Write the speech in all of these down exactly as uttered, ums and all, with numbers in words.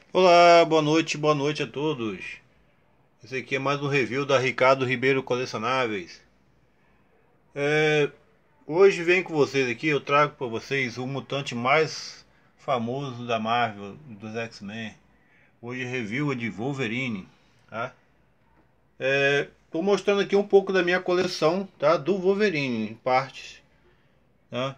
Olá, boa noite, boa noite a todos. Esse aqui é mais um review da Ricardo Ribeiro Colecionáveis. É, hoje venho com vocês aqui, eu trago para vocês o mutante mais famoso da Marvel, dos X-Men. Hoje review é de Wolverine, tá? Estou mostrando aqui um pouco da minha coleção, tá? Do Wolverine, em partes, tá?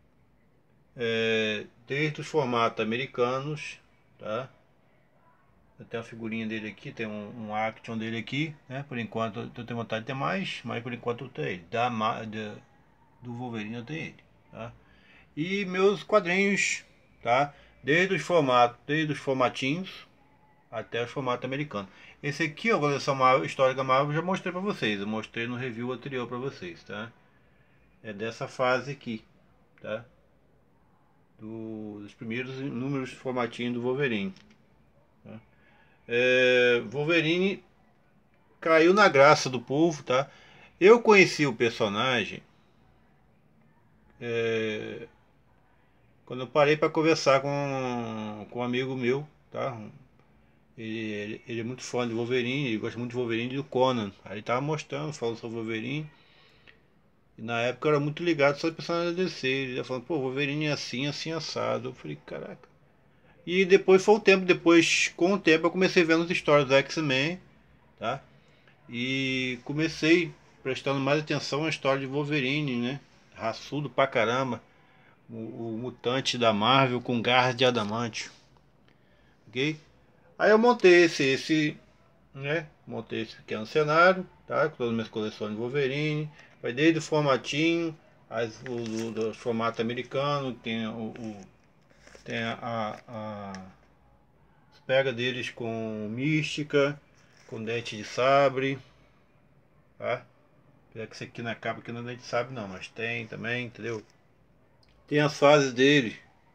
É, desde os formatos americanos, tá? Tem a figurinha dele aqui, tem um, um action dele aqui, né? Por enquanto eu tenho vontade de ter mais, mas por enquanto eu tenho ele. Da, da, do Wolverine eu tenho ele, tá? E meus quadrinhos, tá? Desde os formatos, desde os formatinhos até os formatos americanos. Esse aqui, a coleção Marvel, Histórica Marvel, eu já mostrei pra vocês. Eu mostrei no review anterior pra vocês, tá? É dessa fase aqui, tá? Do, dos primeiros números formatinhos do Wolverine. Tá? É, Wolverine caiu na graça do povo, tá? Eu conheci o personagem é, quando eu parei para conversar com, com um amigo meu, tá? Ele, ele, ele é muito fã de Wolverine, ele gosta muito de Wolverine e do Conan. Aí ele tava mostrando, falando sobre Wolverine. E na época eu era muito ligado só de personagem da D C. Ele ia falando, pô, Wolverine é assim, assim, assado. Eu falei, caraca. E depois foi o tempo, depois, com o tempo, eu comecei vendo as histórias do X-Men, tá? E comecei prestando mais atenção à história de Wolverine, né? Raçudo pra caramba. O, o mutante da Marvel com garras de adamantio. Ok? Aí eu montei esse, esse, né? Montei esse pequeno cenário, tá? Com todas as minhas coleções de Wolverine. Vai desde o formatinho, as, o, o do formato americano, tem o, o tem a, a, as pegas deles com mística, com dente de sabre, tá? Apesar que isso aqui na capa que não a gente sabe não, mas tem também, entendeu? Tem as fases dele.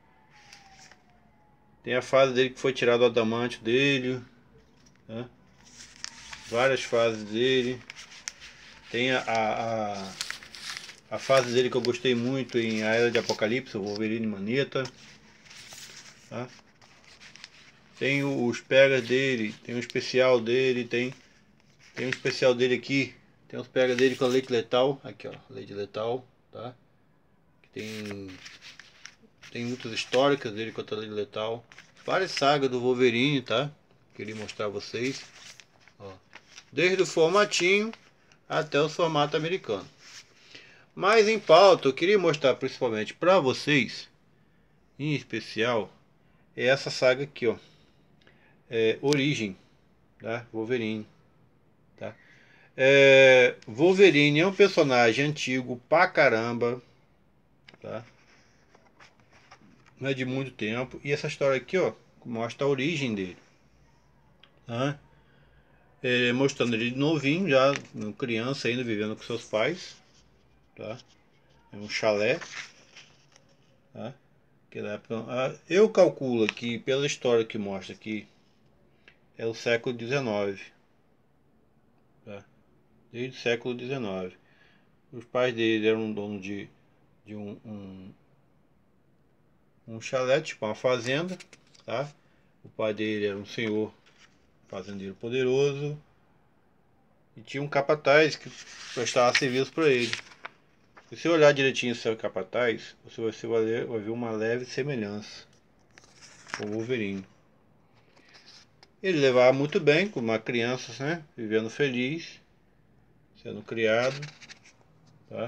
Tem a fase dele que foi tirado o adamante dele, né? Várias fases dele. Tem a, a, a fase dele que eu gostei muito em A Era de Apocalipse, o Wolverine Maneta, tá? Tem os pegas dele, tem um especial dele, tem, tem um especial dele aqui. Tem os pegas dele com a Lady Letal, aqui ó, Lady Letal, tá? Tem Tem lutas históricas dele contra a Lady Letal. Várias sagas do Wolverine, tá? Queria mostrar a vocês. Ó. Desde o formatinho até o formato americano. Mas em pauta, eu queria mostrar principalmente para vocês, em especial, é essa saga aqui, ó. É Origem, tá? Wolverine, tá? É, Wolverine é um personagem antigo pra caramba, tá? Não é de muito tempo. E essa história aqui, ó, mostra a origem dele, tá? É, mostrando ele novinho, já criança ainda vivendo com seus pais, tá? É um chalé, tá? Que na época, ah, eu calculo que pela história que mostra aqui é o século dezenove, tá? Desde o século dezenove. Os pais dele eram donos de, de um, um, um chalé, tipo uma fazenda, tá? O pai dele era um senhor fazendeiro poderoso e tinha um capataz que prestava serviço para ele. Se você olhar direitinho o seu capataz, você vai ver, vai ver uma leve semelhança com o Wolverine. Ele levava muito bem com uma criança, né? Vivendo feliz, sendo criado, tá?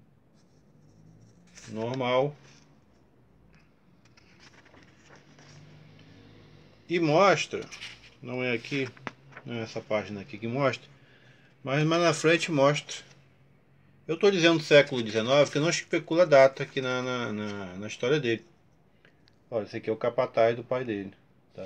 Normal. E mostra, não é aqui, não é essa página aqui que mostra, mas mais na frente mostra. Eu estou dizendo século dezenove porque não especula a data aqui na, na, na, na história dele. Olha, esse aqui é o capataz do pai dele, tá?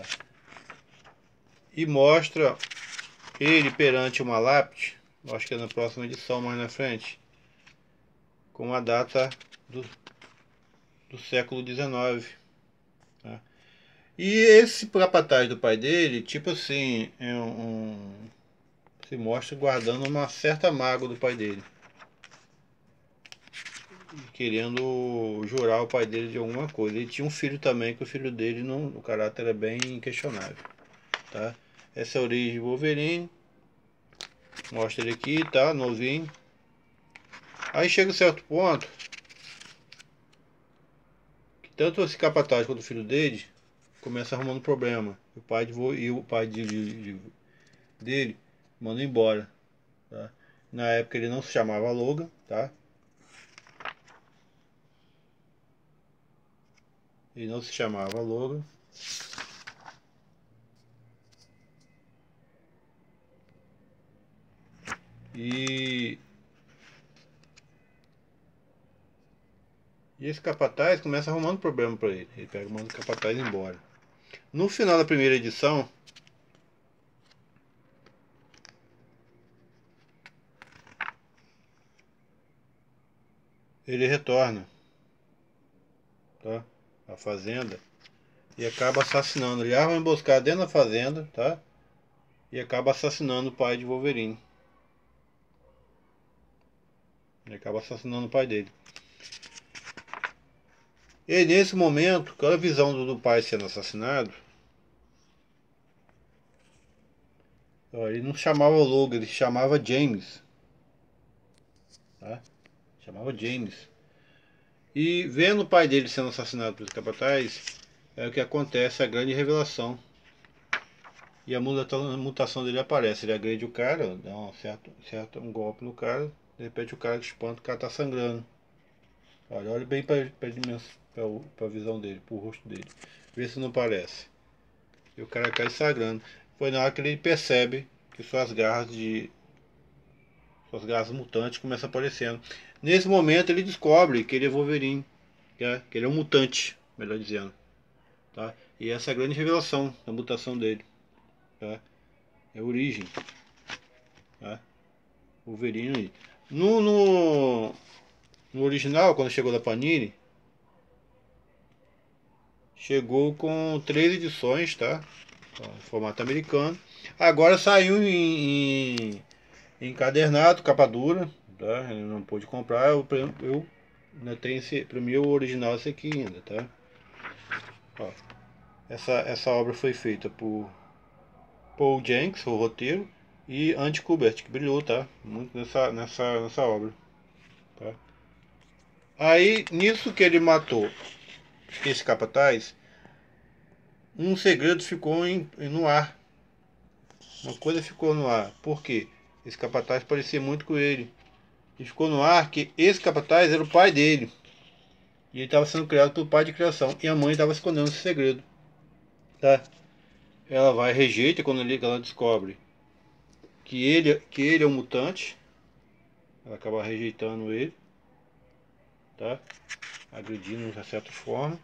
E mostra ele perante uma lápide, acho que é na próxima edição mais na frente, com a data do, do século dezenove, tá? E esse capataz do pai dele, tipo assim, é um, um, se mostra guardando uma certa mágoa do pai dele. querendo jurar o pai dele de alguma coisa. Ele tinha um filho também, que o filho dele, não, o caráter era bem questionável, tá? Essa é a origem de Wolverine. Mostra ele aqui, tá? Novinho. Aí chega um certo ponto que tanto esse capataz quanto o filho dele começa arrumando problema. O pai de, e o pai de, de, de, dele manda embora, tá? Na época ele não se chamava Logan, tá? Ele não se chamava Logan. E, e esse capataz começa arrumando problema pra ele. Ele pega e manda o capataz embora. No final da primeira edição, ele retorna, tá? A fazenda. E acaba assassinando. Ele arma uma emboscada dentro da fazenda, tá? E acaba assassinando o pai de Wolverine. Ele acaba assassinando o pai dele. E nesse momento, aquela visão do, do pai sendo assassinado, ó, ele não chamava Logan, ele chamava James, tá? Chamava James. E vendo o pai dele sendo assassinado pelos capatazes, é o que acontece, a grande revelação. E a mutação dele aparece. Ele agride o cara, dá um certo, certo um golpe no cara, de repente o cara espanta, o cara tá sangrando. Olha, olha bem para a visão dele, para o rosto dele. Vê se não parece. E o cara cai sangrando. Foi na hora que ele percebe que suas garras de. Suas garras mutantes começam aparecendo. Nesse momento ele descobre que ele é Wolverine. Que, é, que ele é um mutante, melhor dizendo. Tá? E essa é a grande revelação da mutação dele. Tá? É a origem. Tá? Wolverine. No, no, no original, quando chegou da Panini, chegou com três edições, tá? Em formato americano. Agora saiu em, em, em encadernado, capa dura, tá? Eu não pude comprar, eu, eu ainda tenho esse, para mim o original esse aqui ainda, tá? Ó, essa, essa obra foi feita por Paul Jenks, o roteiro, e Andy Kubert, que brilhou, tá? Muito nessa, nessa, nessa obra, tá? Aí, nisso que ele matou esse capataz, um segredo ficou em, no ar. Uma coisa ficou no ar. Por quê? Esse capataz parecia muito com ele. E ficou no ar que esse capataz era o pai dele. E ele estava sendo criado pelo pai de criação. E a mãe estava escondendo esse segredo. Tá? Ela vai rejeita quando ela descobre que ele, que ele é um mutante. Ela acaba rejeitando ele. Tá? Agredindo de certa forma.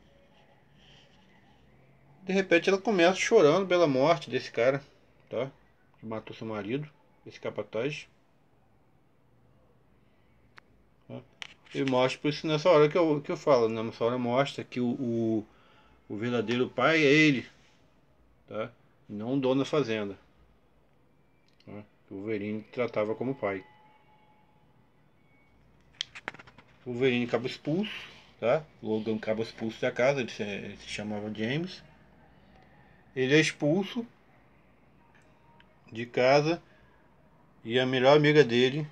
De repente ela começa chorando pela morte desse cara. Tá? Que matou seu marido. Esse capataz. Tá? E mostra por isso nessa hora que eu, que eu falo. Né? Nessa hora mostra que o, o, o verdadeiro pai é ele. Tá? Não o dono da fazenda. Tá? O Wolverine tratava como pai. O Wolverine acaba expulso, tá? Logan acaba expulso da casa, ele se, ele se chamava James. Ele é expulso de casa e a melhor amiga dele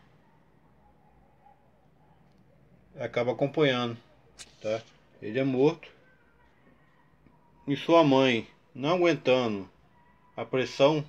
acaba acompanhando, tá? Ele é morto e sua mãe, não aguentando a pressão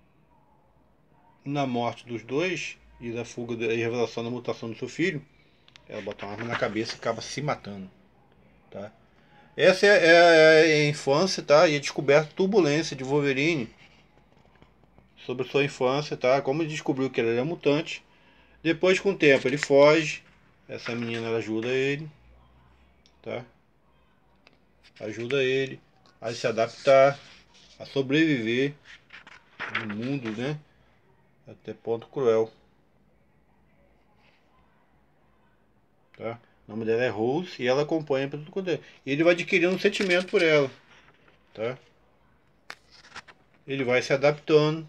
na morte dos dois e da fuga e revelação da mutação do seu filho, ela bota uma arma na cabeça e acaba se matando, tá? Essa é, é, é a infância, tá? E a descoberta turbulência de Wolverine sobre sua infância, tá? Como ele descobriu que ele era mutante. Depois, com o tempo, ele foge. Essa menina ela ajuda ele, tá? Ajuda ele a se adaptar, a sobreviver no mundo, né? Até ponto cruel, tá? O nome dela é Rose e ela acompanha para tudo quanto é. E ele vai adquirindo um sentimento por ela, tá? Ele vai se adaptando,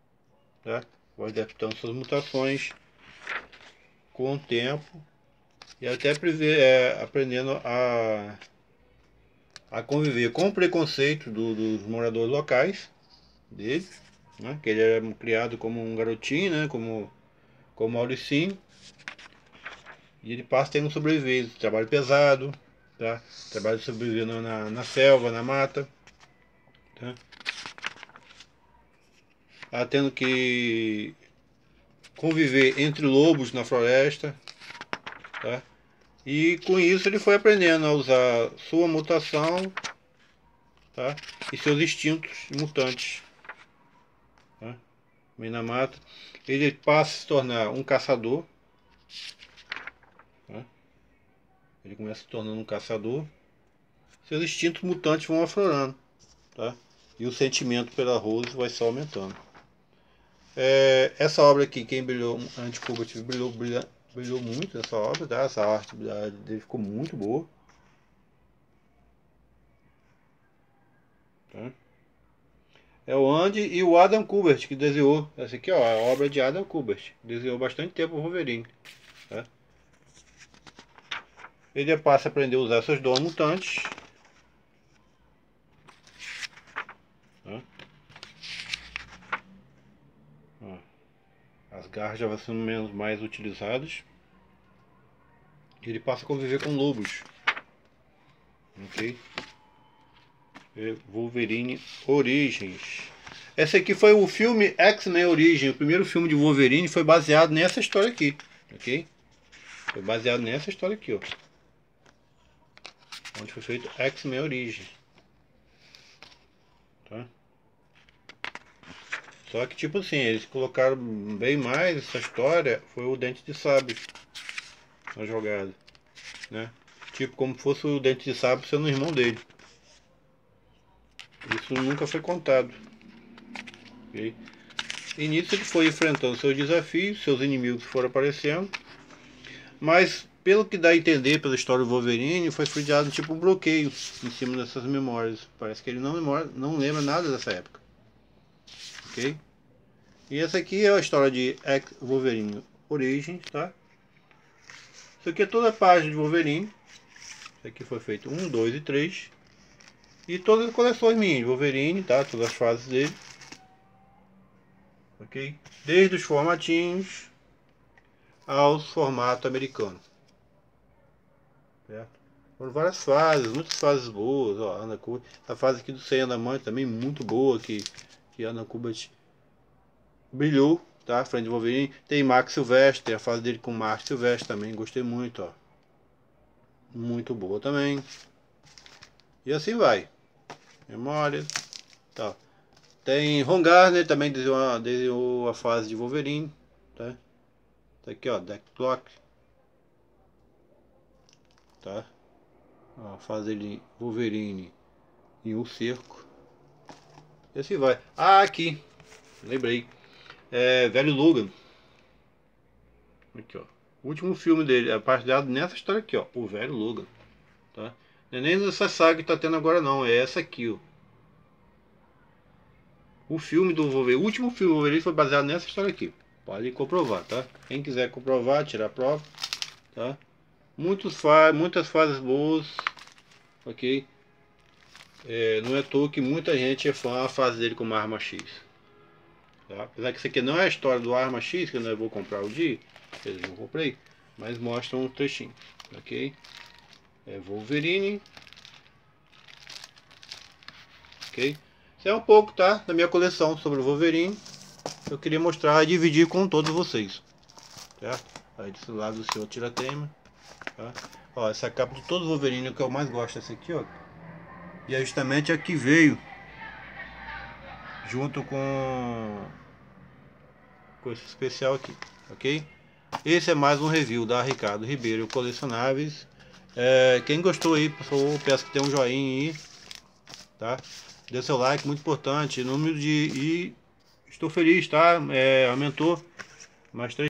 tá? Vai adaptando suas mutações com o tempo. e até prever, é, aprendendo a, a conviver com o preconceito do, dos moradores locais dele, né? Que ele era criado como um garotinho, né? Como, como Mauricinho, e ele passa tendo sobreviver, trabalho pesado, tá? Trabalho sobrevivendo na, na selva, na mata, tá? Ah, tendo que conviver entre lobos na floresta, tá? E com isso ele foi aprendendo a usar sua mutação, tá? E seus instintos mutantes, tá? Meio na mata. Ele passa a se tornar um caçador, tá? Ele começa se tornando um caçador. Seus instintos mutantes vão aflorando, tá? E o sentimento pela Rose vai só aumentando. É, essa obra aqui, quem brilhou, Anti-Kubert brilhou, brilhou, brilhou muito nessa obra, tá? Essa arte dele ficou muito boa, tá? É o Andy e o Adam Kubert que desenhou. Essa aqui, ó, é a obra de Adam Kubert. Desenhou bastante tempo o Wolverine, tá? Ele passa a aprender a usar seus dons mutantes, tá? Ó, as garras já vão sendo menos mais utilizadas. Ele passa a conviver com lobos, ok? Wolverine Origins. Esse aqui foi o filme X-Men Origins. O primeiro filme de Wolverine foi baseado nessa história aqui, ok? Foi baseado nessa história aqui, ó. Onde foi feito X-Men Origins, tá? Só que tipo assim, eles colocaram bem mais essa história. Foi o Dente de Sabre na jogada, né? Tipo como fosse o Dente de Sabre sendo o irmão dele. Isso nunca foi contado, okay? E nisso ele foi enfrentando seus desafios, seus inimigos foram aparecendo, mas pelo que dá a entender pela história do Wolverine, foi criado tipo um bloqueio em cima dessas memórias. Parece que ele não, memória, não lembra nada dessa época, ok? E essa aqui é a história de X Wolverine Origins, tá? Isso aqui é toda a página de Wolverine. Isso aqui foi feito um, dois e três. E todas as coleções minhas de Wolverine, tá? Todas as fases dele, ok? Desde os formatinhos aos formatos americanos, certo? Foram várias fases, muitas fases boas, ó, Ana Kubert. A fase aqui do Senha da Mãe também muito boa, que, que Ana Kubert brilhou, tá? Frente de Wolverine. Tem Max Silvestre, tem a fase dele com Max Silvestre também, gostei muito, ó. Muito boa também. E assim vai. Memória, tá? Tem Ron Garner também desenhou, desenhou a fase de Wolverine, tá? Tá aqui, ó, Deck Clock, tá? Ó, a fase de Wolverine em um cerco. E assim vai. Ah, aqui, lembrei. É Velho Logan. Aqui, ó. O último filme dele é baseado nessa história aqui, ó. O Velho Logan, tá? Não é nem nessa saga que tá tendo agora, não. É essa aqui, ó. O filme do Wolverine, o último filme do Wolverine foi baseado nessa história aqui. Pode comprovar, tá? Quem quiser comprovar, tirar prova, tá? Muitos fa muitas fases boas, ok? É, não é à toa que muita gente é fã da fase dele com uma arma X, tá? Apesar que isso aqui não é a história do Arma X, que eu não vou comprar o dia, eu não comprei, mas mostra um trechinho, ok? É Wolverine, ok? Isso é um pouco, tá, da minha coleção sobre o Wolverine. Eu queria mostrar e dividir com todos vocês, certo? Aí desse lado o senhor Tiratema, tá? Ó, essa capa de todo o Wolverine que eu mais gosto, essa aqui, ó. E é justamente a que veio junto com com esse especial aqui, ok? Esse é mais um review da Ricardo Ribeiro Colecionáveis. É, quem gostou aí, por favor, peço que dê um joinha aí, tá? Dê seu like, muito importante. Número de... E estou feliz, tá? É, aumentou mais três.